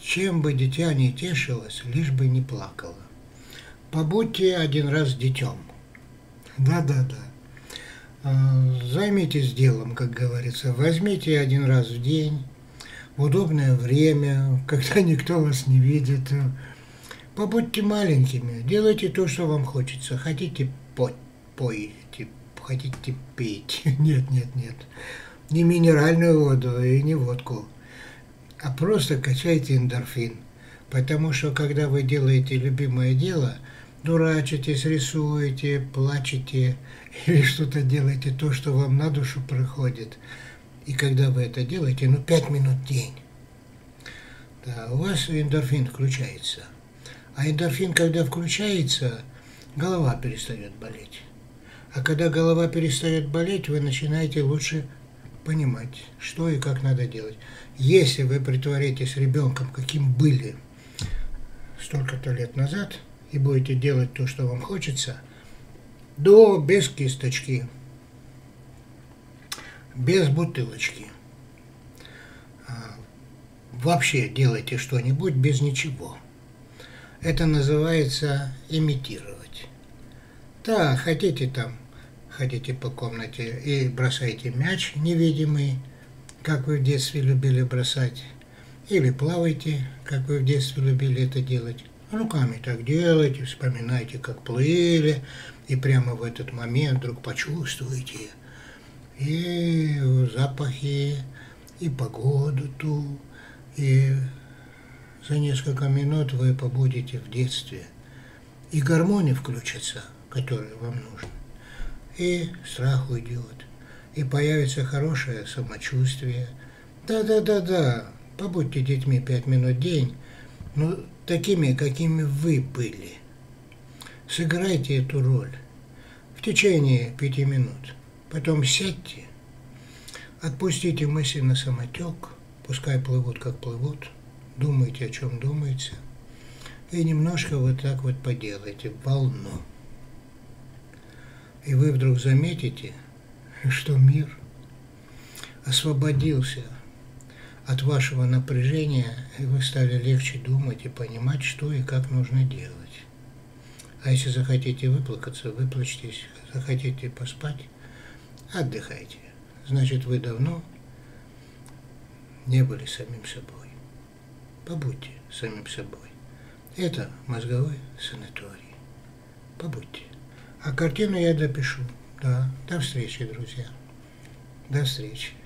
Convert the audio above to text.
Чем бы дитя не тешилось, лишь бы не плакало. Побудьте один раз детем. Да-да-да. Займитесь делом, как говорится. Возьмите один раз в день, в удобное время, когда никто вас не видит. Побудьте маленькими, делайте то, что вам хочется. Хотите пойте, хотите пить. Нет, нет, нет. Не минеральную воду и не водку, а просто качайте эндорфин. Потому что когда вы делаете любимое дело, дурачитесь, рисуете, плачете или что-то делаете, то, что вам на душу приходит. И когда вы это делаете, 5 минут в день, да, у вас эндорфин включается. А эндорфин, когда включается, голова перестает болеть. А когда голова перестает болеть, вы начинаете лучше понимать, что и как надо делать. Если вы притворитесь ребенком, каким были столько-то лет назад, и будете делать то, что вам хочется, без кисточки, без бутылочки, вообще делайте что-нибудь без ничего. Это называется имитировать. Да, ходите по комнате и бросайте мяч невидимый, как вы в детстве любили бросать, или плавайте, как вы в детстве любили это делать. Руками так делайте, вспоминайте, как плыли, и прямо в этот момент вдруг почувствуете и запахи, и погоду ту, и за несколько минут вы побудете в детстве, и гормоны включатся, которые вам нужны, и страх уйдет, и появится хорошее самочувствие. Да, побудьте детьми 5 минут в день, такими, какими вы были. Сыграйте эту роль в течение 5 минут. Потом сядьте, отпустите мысли на самотек, пускай плывут, как плывут, думайте, о чем думается, и немножко вот так вот поделайте волну. И вы вдруг заметите, что мир освободился от вашего напряжения, и вы стали легче думать и понимать, что и как нужно делать. А если захотите выплакаться, выплачьтесь, захотите поспать, отдыхайте. Значит, вы давно не были самим собой. Побудьте самим собой. Это мозговой санаторий. Побудьте. А картину я допишу. Да, до встречи, друзья. До встречи.